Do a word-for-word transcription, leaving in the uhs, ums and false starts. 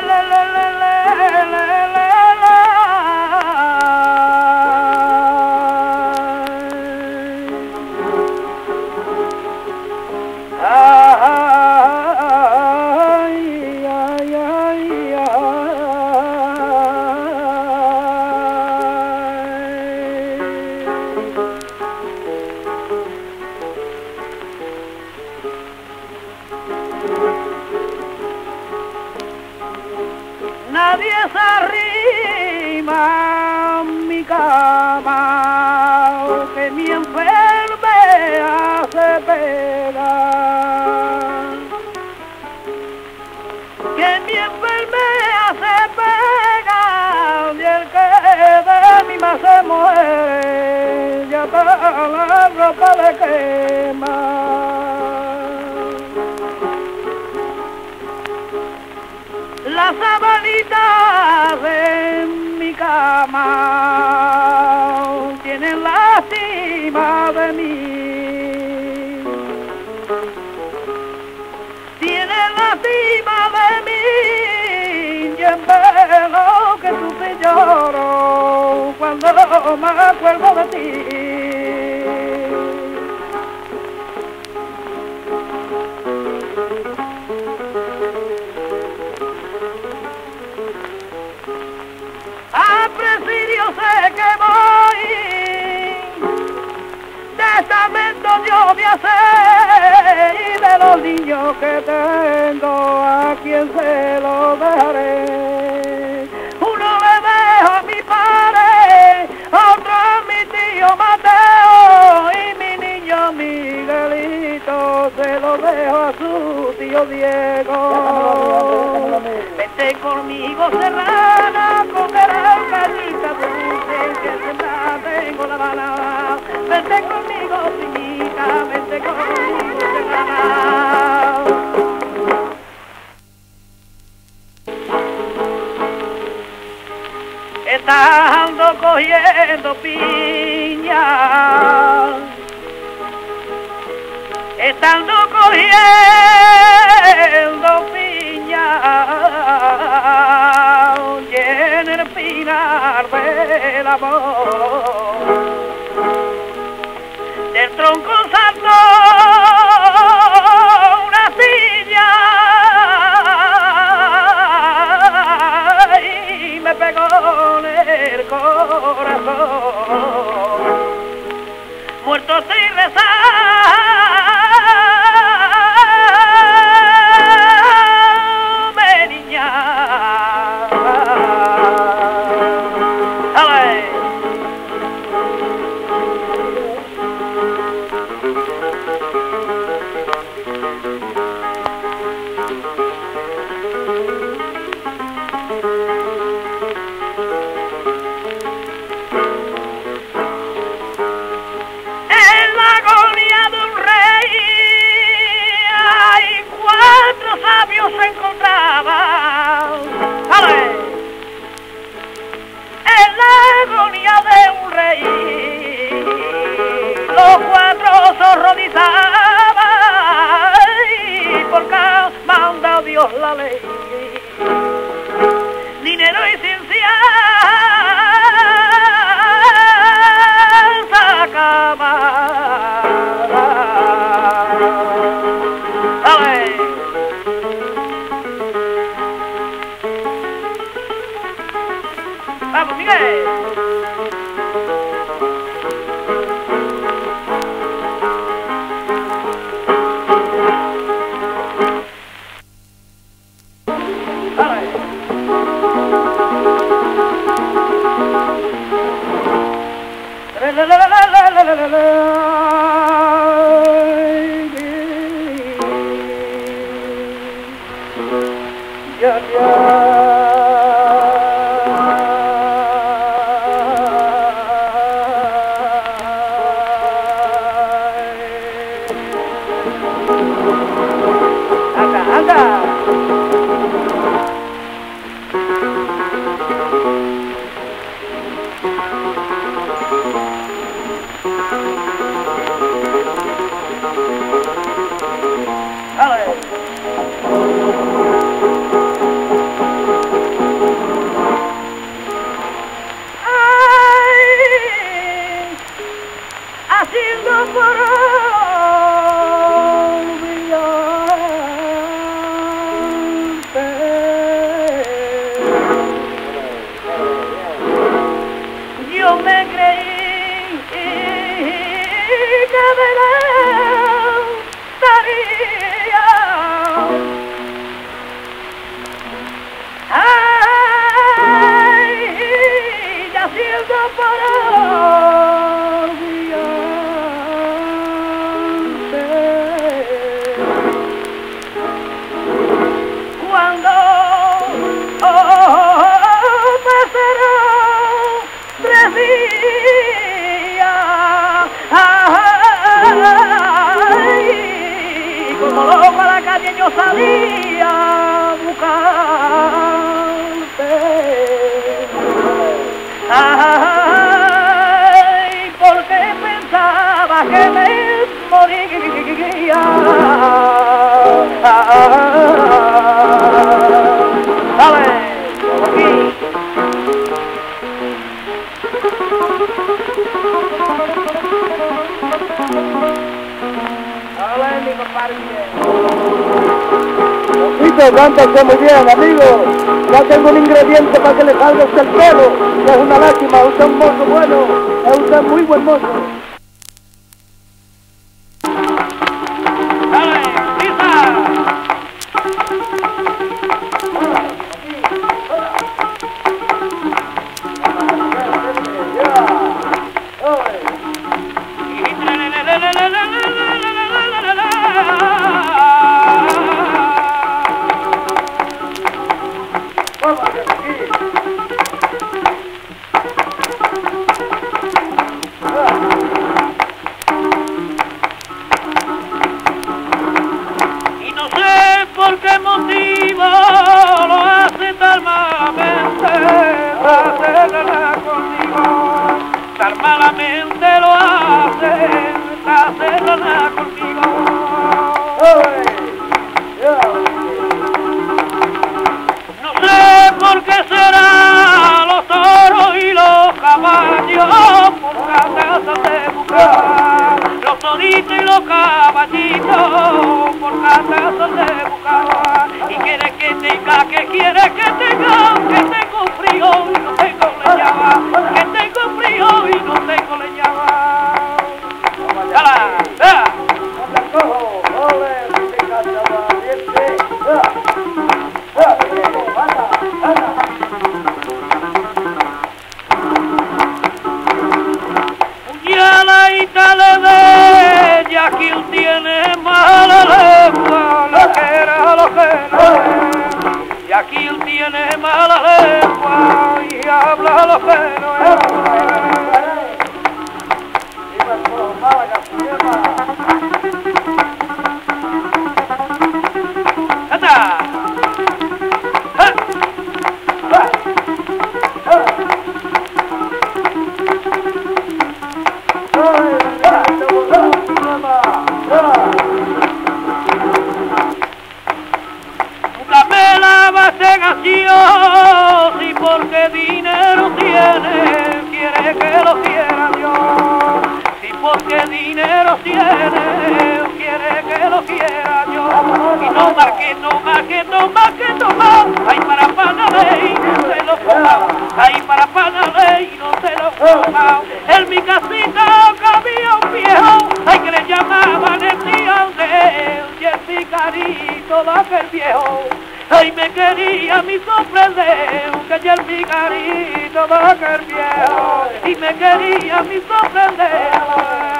Nadie se arrima a mi cama, que mi enfermedad se pega, que mi enfermedad se pega, y el que de mí más se muere, ya toda la ropa le quema. Las sabanitas de mi cama tienen lástima de mí, tienen lástima de mí, y en velo que tú te lloro cuando me acuerdo de ti. A presidio sé que voy, testamento yo voy a hacer, y de los niños que tengo a quien se lo dejaré. Uno le dejo a mi padre, otro a mi tío Mateo, y mi niño Miguelito se lo dejo a su tío Diego. Vente conmigo, Serrana, comerás gallitas dulces, que siempre tengo la bala. Vente conmigo, chiquita, vente conmigo, Serrana. Estando cogiendo piña, estando cogiendo piña, y en el pinar del amor, del tronco saltó una silla y me pegó en el corazón, muerto sin rezar. Se encontraba, ¡ale!, en la agonía de un rey, los cuatro zorros dizaban, y porque ha mandado Dios la ley, dinero y ciencia sacaba. ¡Vamos, Miguel! La la la la la la la la. Ya ya. yo salí a buscarte. Ay, porque pensaba que me moría. Dale, por aquí. Dale, mi compadre. Tito, cántase muy bien, amigo. Ya tengo un ingrediente para que le salga usted el pelo. Es una lástima, usted es un mozo bueno. Es usted muy buen mozo. Dale, Lisa. Y no sé por qué motivo lo hace tan malamente, hacerla conmigo, tan malamente lo hace, hacerla conmigo. No sé por qué será los toros y los caballos, por casa de buscar, los toritos y los caballitos, por casa de buscar, y quiere que tenga, que quiere que tenga, que tengo frío y no tengo leñaba, que tengo frío y no tengo leñaba. ¡Hala! ¡Ah! Y aquí él tiene mala lengua, lo que era lo que no es. Y aquí él tiene mala lengua y habla lo que no es. ¡Ata! Y porque dinero tiene, quiere que lo quiera Dios. Y porque dinero tiene, quiere que lo quiera Dios. Y no más que no más que no más que no más. Ay, para Panamey no se lo coma. Ay, para Panamey no se lo coma. En mi casita había un viejo, ay, que le llamaban el tío de él. Y el picarito de aquel viejo, ay, me quería mi sorprender, que ya el picarito va a aquel viejo, y me quería mi sorprender.